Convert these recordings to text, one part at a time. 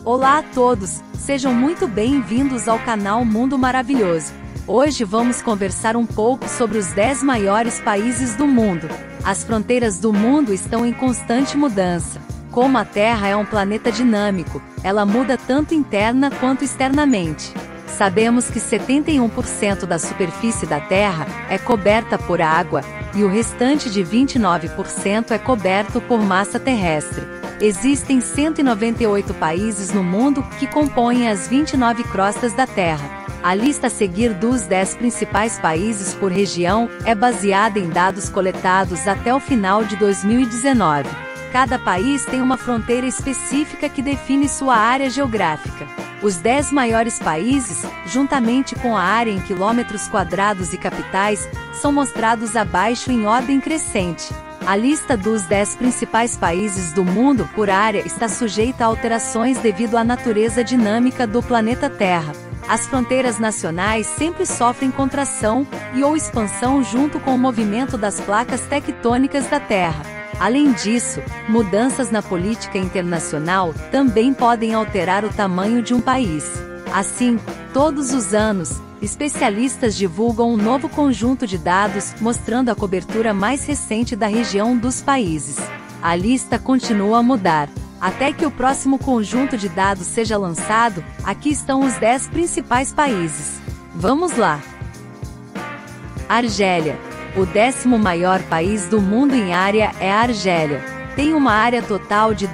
Olá a todos, sejam muito bem-vindos ao canal Mundo Maravilhoso. Hoje vamos conversar um pouco sobre os 10 maiores países do mundo. As fronteiras do mundo estão em constante mudança. Como a Terra é um planeta dinâmico, ela muda tanto interna quanto externamente. Sabemos que 71% da superfície da Terra é coberta por água, e o restante de 29% é coberto por massa terrestre. Existem 198 países no mundo que compõem as 29 crostas da Terra. A lista a seguir dos 10 principais países por região é baseada em dados coletados até o final de 2019. Cada país tem uma fronteira específica que define sua área geográfica. Os 10 maiores países, juntamente com a área em quilômetros quadrados e capitais, são mostrados abaixo em ordem crescente. A lista dos 10 principais países do mundo por área está sujeita a alterações devido à natureza dinâmica do planeta Terra. As fronteiras nacionais sempre sofrem contração ou expansão junto com o movimento das placas tectônicas da Terra. Além disso, mudanças na política internacional também podem alterar o tamanho de um país. Assim, todos os anos, especialistas divulgam um novo conjunto de dados mostrando a cobertura mais recente da região dos países. A lista continua a mudar. Até que o próximo conjunto de dados seja lançado, aqui estão os 10 principais países. Vamos lá! Argélia. O 10º maior país do mundo em área é a Argélia. Tem uma área total de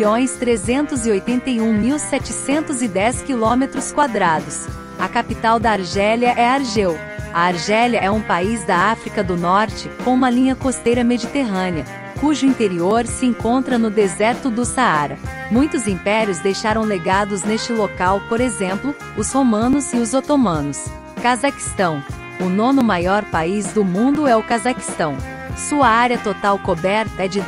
2.381.710 km². A capital da Argélia é Argel. A Argélia é um país da África do Norte, com uma linha costeira mediterrânea, cujo interior se encontra no deserto do Saara. Muitos impérios deixaram legados neste local, por exemplo, os romanos e os otomanos. Cazaquistão. O 9º maior país do mundo é o Cazaquistão. Sua área total coberta é de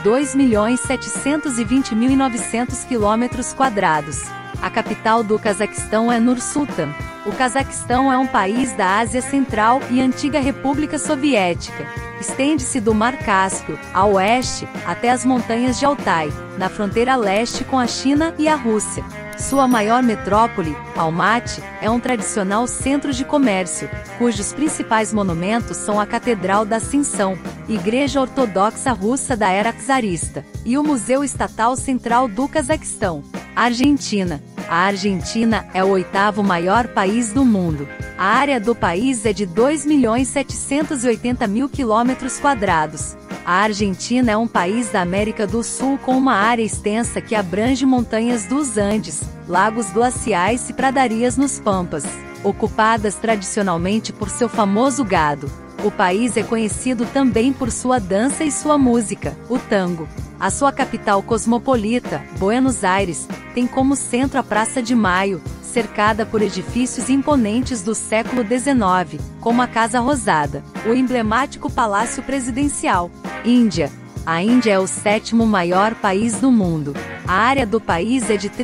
2.720.900 km². A capital do Cazaquistão é Nur-Sultan. O Cazaquistão é um país da Ásia Central e antiga República Soviética. Estende-se do Mar Cáspio, a oeste, até as montanhas de Altai, na fronteira leste com a China e a Rússia. Sua maior metrópole, Almaty, é um tradicional centro de comércio, cujos principais monumentos são a Catedral da Ascensão, Igreja Ortodoxa Russa da Era Czarista, e o Museu Estatal Central do Cazaquistão. Argentina. A Argentina é o 8º maior país do mundo. A área do país é de 2.780.000 km². A Argentina é um país da América do Sul com uma área extensa que abrange montanhas dos Andes, lagos glaciais e pradarias nos Pampas, ocupadas tradicionalmente por seu famoso gado. O país é conhecido também por sua dança e sua música, o tango. A sua capital cosmopolita, Buenos Aires, tem como centro a Praça de Maio, cercada por edifícios imponentes do século XIX, como a Casa Rosada, o emblemático Palácio Presidencial. Índia. A Índia é o 7º maior país do mundo. A área do país é de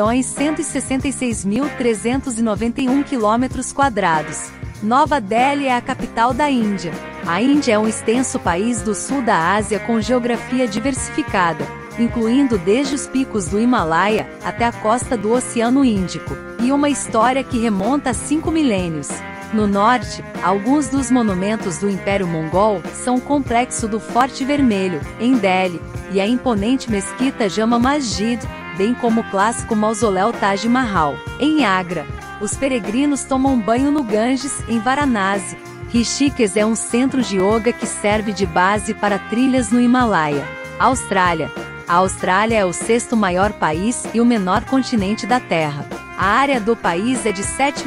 3.166.391 km². Nova Delhi é a capital da Índia. A Índia é um extenso país do sul da Ásia com geografia diversificada, incluindo desde os picos do Himalaia até a costa do Oceano Índico, e uma história que remonta a 5 milênios. No norte, alguns dos monumentos do Império Mongol são o complexo do Forte Vermelho, em Delhi, e a imponente mesquita Jama Masjid, bem como o clássico mausoléu Taj Mahal, em Agra. Os peregrinos tomam banho no Ganges, em Varanasi. Rishikesh é um centro de yoga que serve de base para trilhas no Himalaia. Austrália. A Austrália é o 6º maior país e o menor continente da Terra. A área do país é de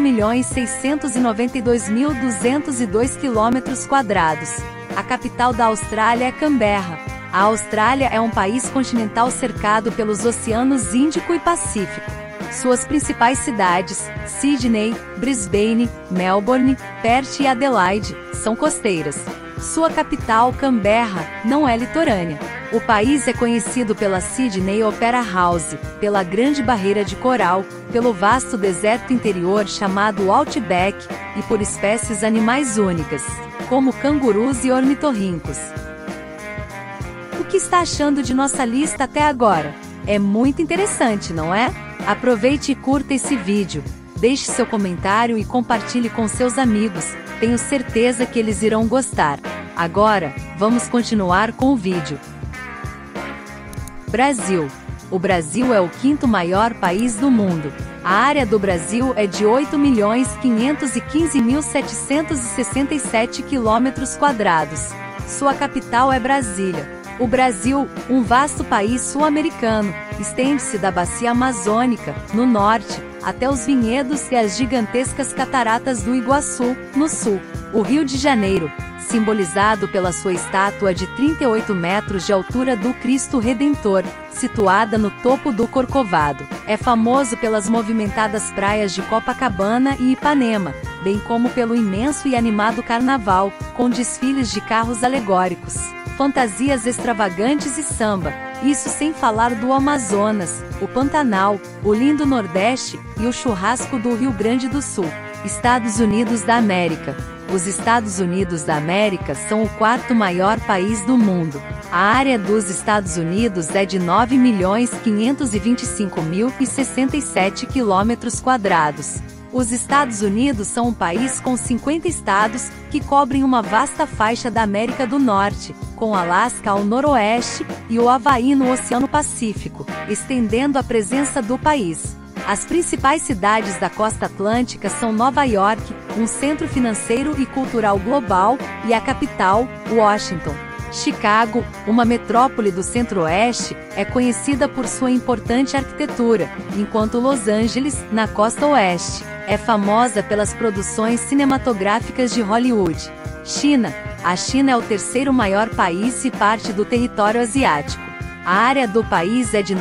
7.692.202 km². A capital da Austrália é Canberra. A Austrália é um país continental cercado pelos oceanos Índico e Pacífico. Suas principais cidades, Sydney, Brisbane, Melbourne, Perth e Adelaide, são costeiras. Sua capital, Canberra, não é litorânea. O país é conhecido pela Sydney Opera House, pela Grande Barreira de Coral, pelo vasto deserto interior chamado Outback, e por espécies animais únicas, como cangurus e ornitorrincos. O que está achando de nossa lista até agora? É muito interessante, não é? Aproveite e curta esse vídeo. Deixe seu comentário e compartilhe com seus amigos, tenho certeza que eles irão gostar. Agora, vamos continuar com o vídeo. Brasil. O Brasil é o quinto maior país do mundo. A área do Brasil é de 8.515.767 km². Sua capital é Brasília. O Brasil, um vasto país sul-americano, estende-se da bacia amazônica, no norte, até os vinhedos e as gigantescas cataratas do Iguaçu, no sul. O Rio de Janeiro, simbolizado pela sua estátua de 38 metros de altura do Cristo Redentor, situada no topo do Corcovado, é famoso pelas movimentadas praias de Copacabana e Ipanema, bem como pelo imenso e animado carnaval, com desfiles de carros alegóricos, fantasias extravagantes e samba, isso sem falar do Amazonas, o Pantanal, o lindo Nordeste e o churrasco do Rio Grande do Sul. Estados Unidos da América. Os Estados Unidos da América são o quarto maior país do mundo. A área dos Estados Unidos é de 9.525.067 km². Os Estados Unidos são um país com 50 estados, que cobrem uma vasta faixa da América do Norte, com Alasca ao noroeste, e o Havaí no Oceano Pacífico, estendendo a presença do país. As principais cidades da costa atlântica são Nova York, um centro financeiro e cultural global, e a capital, Washington. Chicago, uma metrópole do centro-oeste, é conhecida por sua importante arquitetura, enquanto Los Angeles, na costa oeste, é famosa pelas produções cinematográficas de Hollywood. China. A China é o terceiro maior país e parte do território asiático. A área do país é de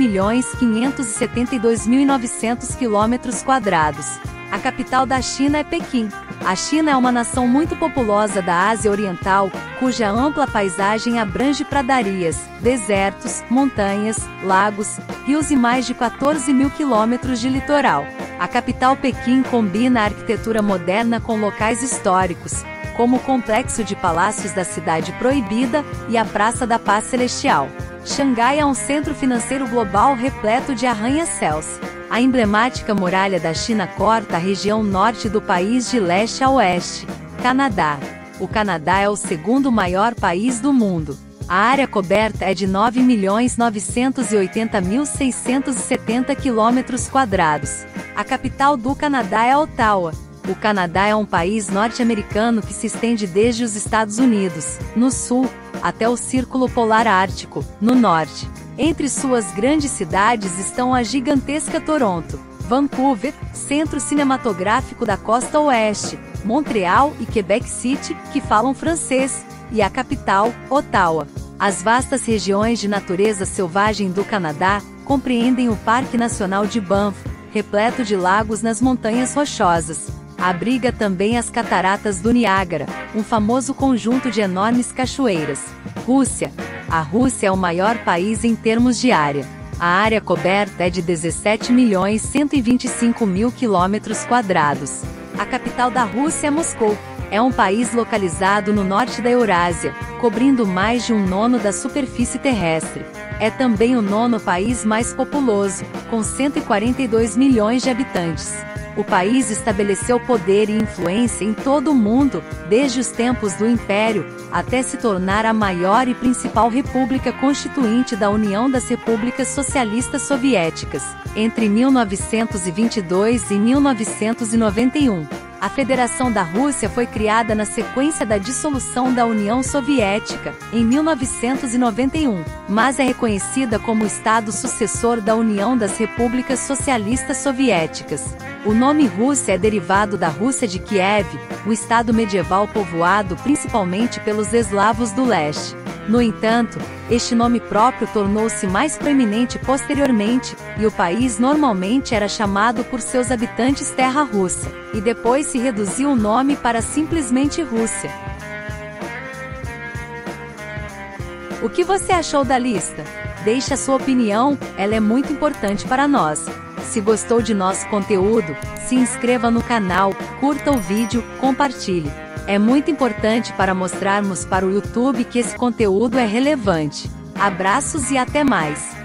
9.572.900 km². A capital da China é Pequim. A China é uma nação muito populosa da Ásia Oriental, cuja ampla paisagem abrange pradarias, desertos, montanhas, lagos, rios e mais de 14.000 quilômetros de litoral. A capital Pequim combina a arquitetura moderna com locais históricos, como o complexo de palácios da Cidade Proibida e a Praça da Paz Celestial. Xangai é um centro financeiro global repleto de arranha-céus. A emblemática muralha da China corta a região norte do país de leste a oeste. Canadá. O Canadá é o segundo maior país do mundo. A área coberta é de 9.980.670 km². A capital do Canadá é Ottawa. O Canadá é um país norte-americano que se estende desde os Estados Unidos, no sul, até o Círculo Polar Ártico, no norte. Entre suas grandes cidades estão a gigantesca Toronto, Vancouver, centro cinematográfico da costa oeste, Montreal e Quebec City, que falam francês, e a capital, Ottawa. As vastas regiões de natureza selvagem do Canadá compreendem o Parque Nacional de Banff, repleto de lagos nas Montanhas Rochosas. Abriga também as Cataratas do Niágara, um famoso conjunto de enormes cachoeiras. Rússia. A Rússia é o maior país em termos de área. A área coberta é de 17.125.000 km². A capital da Rússia é Moscou. É um país localizado no norte da Eurásia, cobrindo mais de 1/9 da superfície terrestre. É também o 9º país mais populoso, com 142 milhões de habitantes. O país estabeleceu poder e influência em todo o mundo, desde os tempos do Império, até se tornar a maior e principal república constituinte da União das Repúblicas Socialistas Soviéticas, entre 1922 e 1991. A Federação da Rússia foi criada na sequência da dissolução da União Soviética, em 1991, mas é reconhecida como Estado sucessor da União das Repúblicas Socialistas Soviéticas. O nome Rússia é derivado da Rússia de Kiev, um estado medieval povoado principalmente pelos eslavos do leste. No entanto, este nome próprio tornou-se mais proeminente posteriormente, e o país normalmente era chamado por seus habitantes Terra Russa, e depois se reduziu o nome para simplesmente Rússia. O que você achou da lista? Deixe a sua opinião, ela é muito importante para nós. Se gostou de nosso conteúdo, se inscreva no canal, curta o vídeo, compartilhe. É muito importante para mostrarmos para o YouTube que esse conteúdo é relevante. Abraços e até mais!